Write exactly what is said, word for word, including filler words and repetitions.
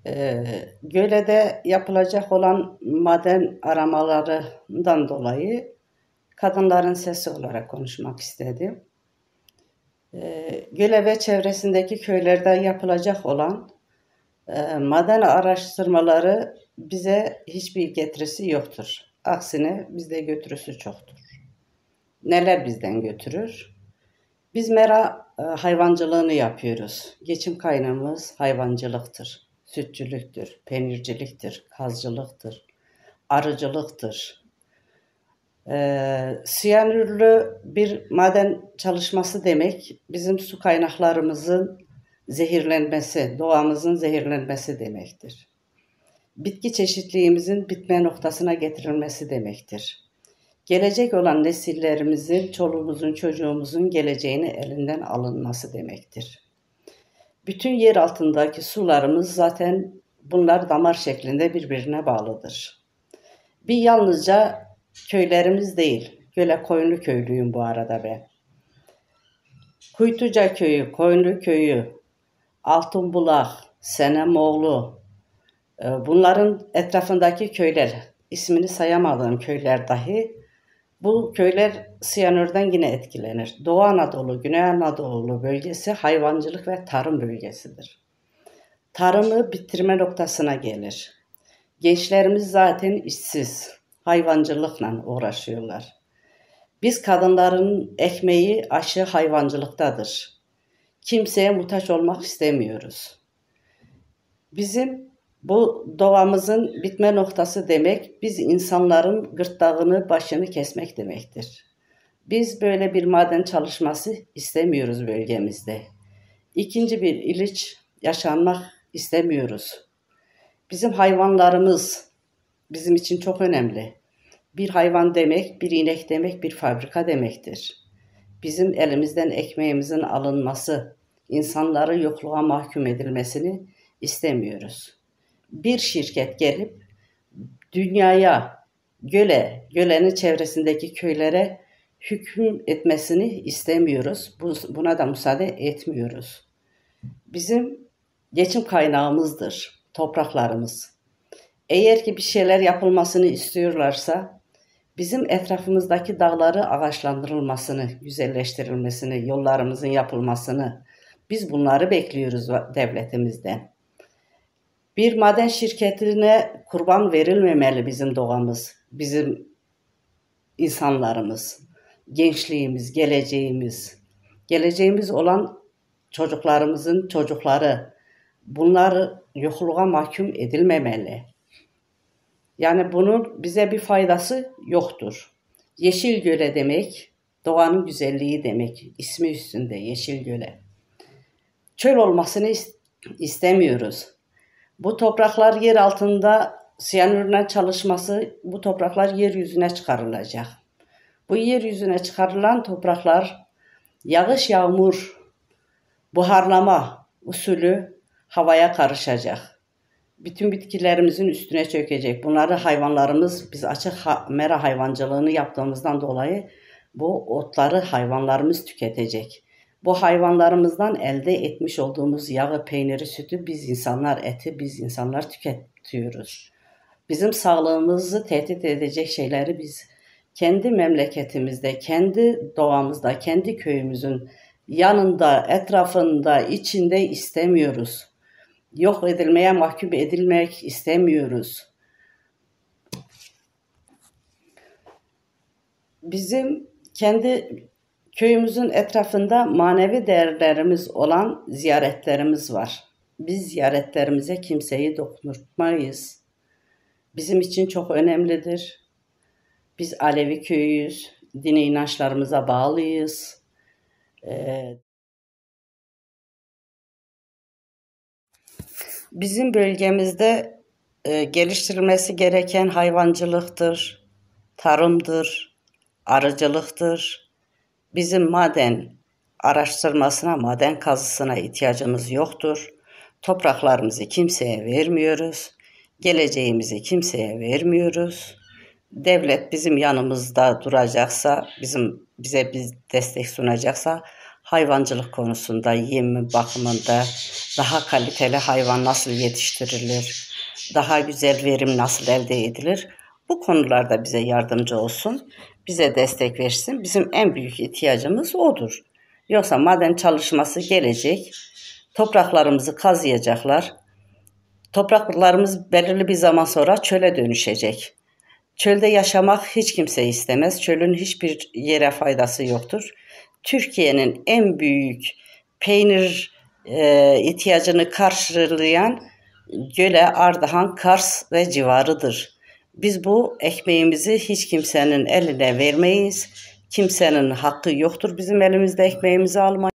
Ee, Göle'de yapılacak olan maden aramalarından dolayı kadınların sesi olarak konuşmak istedim. Ee, Göle ve çevresindeki köylerde yapılacak olan e, maden araştırmaları bize hiçbir getirisi yoktur. Aksine bizde götürüsü çoktur. Neler bizden götürür? Biz mera e, hayvancılığını yapıyoruz. Geçim kaynağımız hayvancılıktır. Sütçülüktür, peynirciliktir, kazcılıktır, arıcılıktır. Ee, siyanürlü bir maden çalışması demek bizim su kaynaklarımızın zehirlenmesi, doğamızın zehirlenmesi demektir. Bitki çeşitliliğimizin bitme noktasına getirilmesi demektir. Gelecek olan nesillerimizin, çoluğumuzun, çocuğumuzun geleceğini elinden alınması demektir. Bütün yer altındaki sularımız zaten bunlar damar şeklinde birbirine bağlıdır. Bir yalnızca köylerimiz değil, Göle Koyunlu köylüyüm bu arada ben. Kuytuca köyü, Koyunlu köyü, Altınbulak, Senemoğlu, bunların etrafındaki köyler, ismini sayamadığım köyler dahi, bu köyler siyanürden yine etkilenir. Doğu Anadolu, Güney Anadolu bölgesi hayvancılık ve tarım bölgesidir. Tarımı bitirme noktasına gelir. Gençlerimiz zaten işsiz, hayvancılıkla uğraşıyorlar. Biz kadınların ekmeği, aşı hayvancılıktadır. Kimseye muhtaç olmak istemiyoruz. Bizim bu doğamızın bitme noktası demek, biz insanların gırtlağını, başını kesmek demektir. Biz böyle bir maden çalışması istemiyoruz bölgemizde. İkinci bir İliç yaşanmak istemiyoruz. Bizim hayvanlarımız bizim için çok önemli. Bir hayvan demek, bir inek demek, bir fabrika demektir. Bizim elimizden ekmeğimizin alınması, insanların yokluğa mahkum edilmesini istemiyoruz. Bir şirket gelip dünyaya, göle, gölenin çevresindeki köylere hüküm etmesini istemiyoruz. Buna da müsaade etmiyoruz. Bizim geçim kaynağımızdır topraklarımız. Eğer ki bir şeyler yapılmasını istiyorlarsa bizim etrafımızdaki dağları ağaçlandırılmasını, güzelleştirilmesini, yollarımızın yapılmasını biz bunları bekliyoruz devletimizden. Bir maden şirketine kurban verilmemeli bizim doğamız, bizim insanlarımız, gençliğimiz, geleceğimiz. Geleceğimiz olan çocuklarımızın çocukları, bunlar yokluğa mahkum edilmemeli. Yani bunun bize bir faydası yoktur. Yeşil Göle demek, doğanın güzelliği demek. İsmi üstünde Yeşil Göle. Çöl olmasını istemiyoruz. Bu topraklar yer altında siyanürle çalışması, bu topraklar yeryüzüne çıkarılacak. Bu yeryüzüne çıkarılan topraklar yağış, yağmur, buharlama usulü havaya karışacak. Bütün bitkilerimizin üstüne çökecek. Bunları hayvanlarımız, biz açık mera hayvancılığını yaptığımızdan dolayı bu otları hayvanlarımız tüketecek. Bu hayvanlarımızdan elde etmiş olduğumuz yağı, peyniri, sütü biz insanlar, eti biz insanlar tüketiyoruz. Bizim sağlığımızı tehdit edecek şeyleri biz kendi memleketimizde, kendi doğamızda, kendi köyümüzün yanında, etrafında, içinde istemiyoruz. Yok edilmeye mahkum edilmek istemiyoruz. Bizim kendi köyümüzün etrafında manevi değerlerimiz olan ziyaretlerimiz var. Biz ziyaretlerimize kimseyi dokunmayız. Bizim için çok önemlidir. Biz Alevi köyüyüz, dini inançlarımıza bağlıyız. Ee, Bizim bölgemizde e, geliştirilmesi gereken hayvancılıktır, tarımdır, arıcılıktır. Bizim maden araştırmasına, maden kazısına ihtiyacımız yoktur. Topraklarımızı kimseye vermiyoruz. Geleceğimizi kimseye vermiyoruz. Devlet bizim yanımızda duracaksa, bizim bize biz destek sunacaksa hayvancılık konusunda, yem bakımında, daha kaliteli hayvan nasıl yetiştirilir, daha güzel verim nasıl elde edilir, bu konularda bize yardımcı olsun, bize destek versin. Bizim en büyük ihtiyacımız odur. Yoksa maden çalışması gelecek, topraklarımızı kazıyacaklar. Topraklarımız belirli bir zaman sonra çöle dönüşecek. Çölde yaşamak hiç kimse istemez. Çölün hiçbir yere faydası yoktur. Türkiye'nin en büyük peynir e, ihtiyacını karşılayan Göle, Ardahan, Kars ve civarıdır. Biz bu ekmeğimizi hiç kimsenin eline vermeyiz. Kimsenin hakkı yoktur bizim elimizde ekmeğimizi almaya.